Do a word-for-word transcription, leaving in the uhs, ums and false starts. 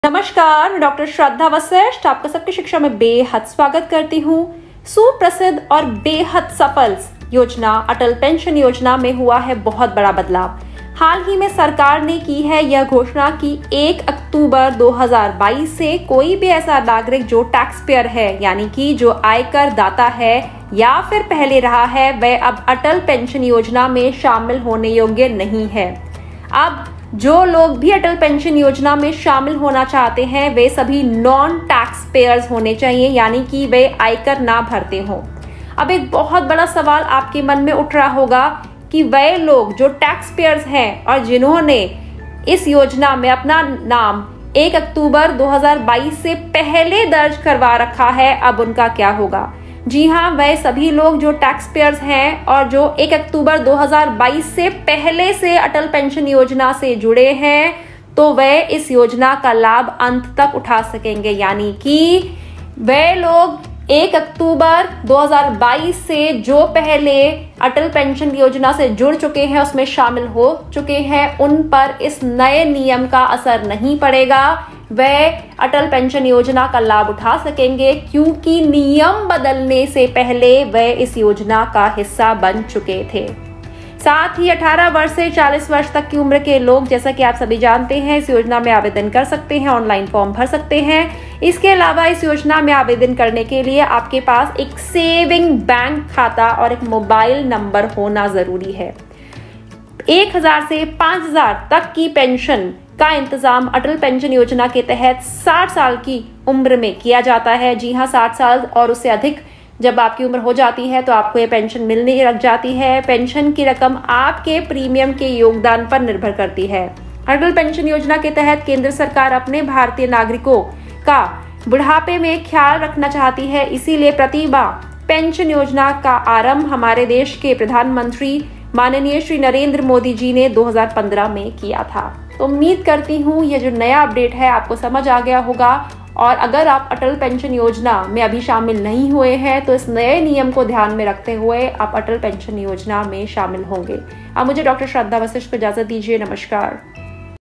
नमस्कार, मैं डॉक्टर श्रद्धा वशिष्ठ आपका सबकी शिक्षा में बेहद स्वागत करती हूँ। सुप्रसिद्ध और बेहद सफल योजना अटल पेंशन योजना में हुआ है बहुत बड़ा बदलाव। हाल ही में सरकार ने की है यह घोषणा कि एक अक्टूबर दो हज़ार बाईस से कोई भी ऐसा नागरिक जो टैक्स पेयर है, यानी कि जो आयकर दाता है या फिर पहले रहा है, वह अब अटल पेंशन योजना में शामिल होने योग्य नहीं है। अब जो लोग भी अटल पेंशन योजना में शामिल होना चाहते हैं वे सभी नॉन टैक्स पेयर्स होने चाहिए, यानी कि वे आयकर ना भरते हों। अब एक बहुत बड़ा सवाल आपके मन में उठ रहा होगा कि वे लोग जो टैक्स पेयर्स हैं और जिन्होंने इस योजना में अपना नाम एक अक्टूबर दो हज़ार बाईस से पहले दर्ज करवा रखा है, अब उनका क्या होगा। जी हाँ, वह सभी लोग जो टैक्स पेयर्स हैं और जो एक अक्टूबर दो हज़ार बाईस से पहले से अटल पेंशन योजना से जुड़े हैं, तो वह इस योजना का लाभ अंत तक उठा सकेंगे। यानी कि वह लोग एक अक्टूबर दो हज़ार बाईस से जो पहले अटल पेंशन योजना से जुड़ चुके हैं, उसमें शामिल हो चुके हैं, उन पर इस नए नियम का असर नहीं पड़ेगा। वह अटल पेंशन योजना का लाभ उठा सकेंगे क्योंकि नियम बदलने से पहले वह इस योजना का हिस्सा बन चुके थे। साथ ही अठारह वर्ष से चालीस वर्ष तक की उम्र के लोग, जैसा कि आप सभी जानते हैं, इस योजना में आवेदन कर सकते हैं, ऑनलाइन फॉर्म भर सकते हैं। इसके अलावा इस योजना में आवेदन करने के लिए आपके पास एक सेविंग बैंक खाता और एक मोबाइल नंबर होना जरूरी है। एक हजार से पांच हजार तक की पेंशन का इंतजाम अटल पेंशन योजना के तहत साठ साल की उम्र में किया जाता है। जी हाँ, साठ साल और उससे अधिक जब आपकी उम्र हो जाती है तो आपको ये पेंशन मिलने लग जाती है। पेंशन की रकम आपके प्रीमियम के योगदान पर निर्भर करती है। अटल पेंशन योजना के तहत केंद्र सरकार अपने भारतीय नागरिकों का बुढ़ापे में ख्याल रखना चाहती है, इसीलिए प्रतिभा पेंशन योजना का आरंभ हमारे देश के प्रधानमंत्री माननीय श्री नरेंद्र मोदी जी ने दो हज़ार पंद्रह में किया था। तो उम्मीद करती हूँ ये जो नया अपडेट है आपको समझ आ गया होगा, और अगर आप अटल पेंशन योजना में अभी शामिल नहीं हुए हैं तो इस नए नियम को ध्यान में रखते हुए आप अटल पेंशन योजना में शामिल होंगे। अब मुझे डॉक्टर श्रद्धा वशिष्ठ को इजाजत दीजिए। नमस्कार।